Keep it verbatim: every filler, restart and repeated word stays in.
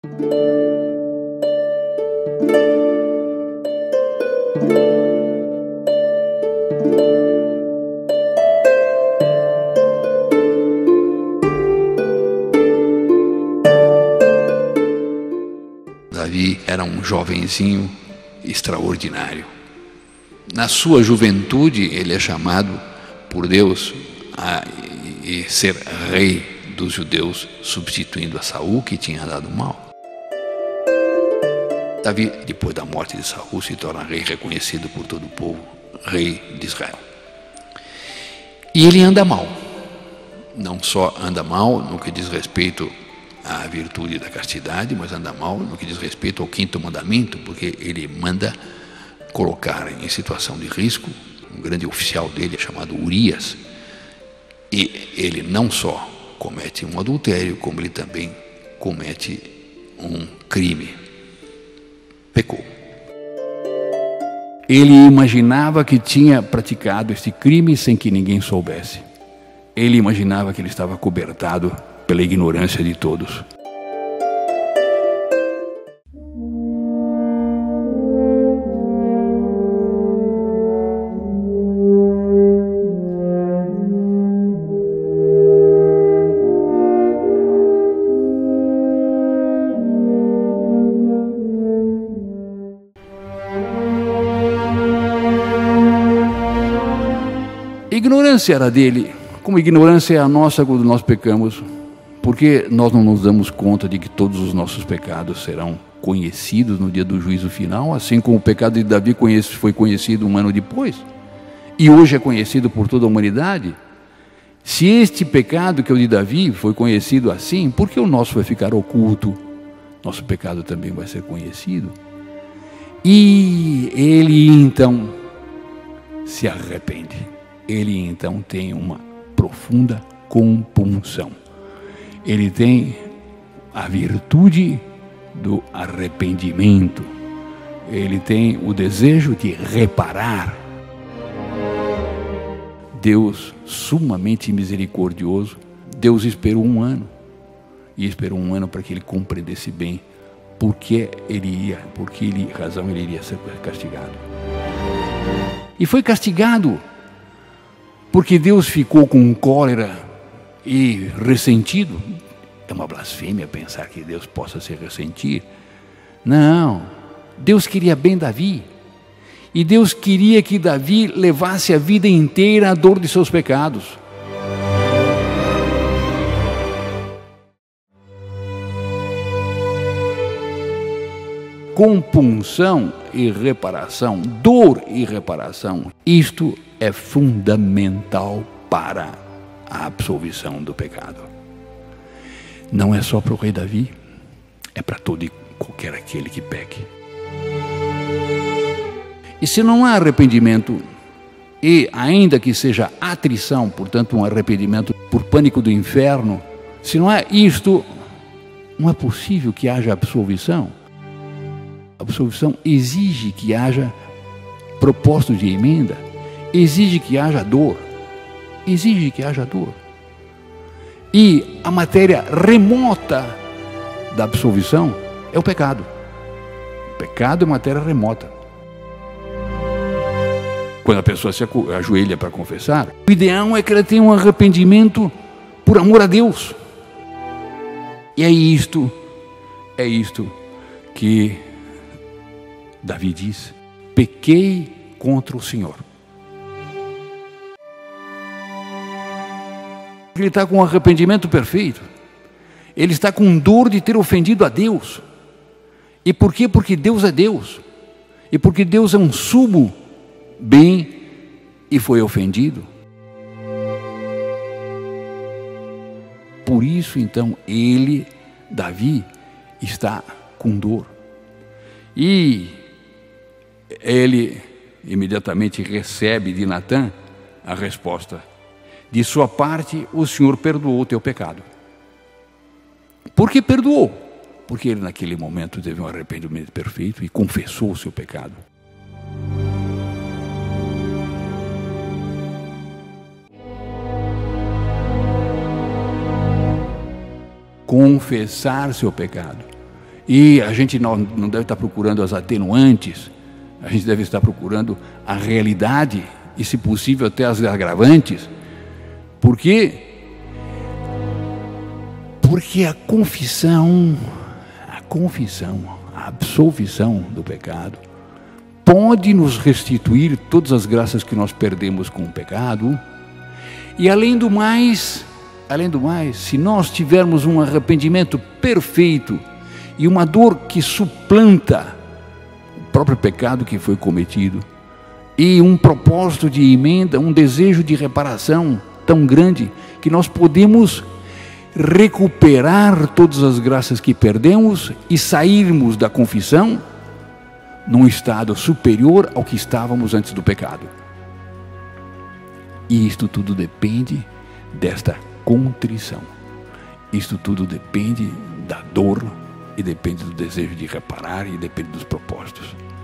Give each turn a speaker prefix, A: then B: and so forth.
A: Davi era um jovenzinho extraordinário. Na sua juventude, ele é chamado por Deus a ser rei dos judeus, substituindo a Saul, que tinha andado mal. Davi, depois da morte de Saul, se torna rei reconhecido por todo o povo, rei de Israel. E ele anda mal. Não só anda mal no que diz respeito à virtude da castidade, mas anda mal no que diz respeito ao quinto mandamento, porque ele manda colocar em situação de risco um grande oficial dele chamado Urias, e ele não só comete um adultério, como ele também comete um crime. Pecou. Ele imaginava que tinha praticado este crime sem que ninguém soubesse. Ele imaginava que ele estava cobertado pela ignorância de todos. Ignorância era dele, como ignorância é a nossa quando nós pecamos, porque nós não nos damos conta de que todos os nossos pecados serão conhecidos no dia do juízo final, assim como o pecado de Davi foi conhecido um ano depois, e hoje é conhecido por toda a humanidade. Se este pecado que é o de Davi foi conhecido assim, por que o nosso vai ficar oculto? Nosso pecado também vai ser conhecido. E ele então se arrepende. Ele então tem uma profunda compunção. Ele tem a virtude do arrependimento. Ele tem o desejo de reparar. Deus, sumamente misericordioso, Deus esperou um ano. E esperou um ano para que ele compreendesse bem por que ele ia, por que ele, razão ele iria ser castigado. E foi castigado porque Deus ficou com cólera e ressentido. É uma blasfêmia pensar que Deus possa se ressentir. Não, Deus queria bem Davi. E Deus queria que Davi levasse a vida inteira a dor de seus pecados. Compunção e reparação, dor e reparação, isto é fundamental para a absolvição do pecado. Não é só para o rei Davi, é para todo e qualquer aquele que peque. E se não há arrependimento, e ainda que seja atrição, portanto um arrependimento por pânico do inferno, se não há isto, não é possível que haja absolvição. A absolvição exige que haja propósito de emenda, exige que haja dor, exige que haja dor. E a matéria remota da absolvição é o pecado. O pecado é matéria remota. Quando a pessoa se ajoelha para confessar, o ideal é que ela tenha um arrependimento por amor a Deus. E é isto, é isto que Davi diz: pequei contra o Senhor. Ele está com um arrependimento perfeito. Ele está com dor de ter ofendido a Deus. E por quê? Porque Deus é Deus. E porque Deus é um sumo bem e foi ofendido. Por isso, então, ele, Davi, está com dor. E ele imediatamente recebe de Natã a resposta: de sua parte, o Senhor perdoou o teu pecado. Por que perdoou? Porque ele naquele momento teve um arrependimento perfeito e confessou o seu pecado. Confessar seu pecado E a gente não, não deve estar procurando as atenuantes, a gente deve estar procurando a realidade e, se possível, até as agravantes. Por quê? Porque a confissão, a confissão, a absolvição do pecado pode nos restituir todas as graças que nós perdemos com o pecado. E além do mais, além do mais, se nós tivermos um arrependimento perfeito e uma dor que suplanta o próprio pecado que foi cometido, e um propósito de emenda, um desejo de reparação tão grande, que nós podemos recuperar todas as graças que perdemos e sairmos da confissão num estado superior ao que estávamos antes do pecado. E isto tudo depende desta contrição. Isto tudo depende da dor, e depende do desejo de reparar, e depende dos propósitos.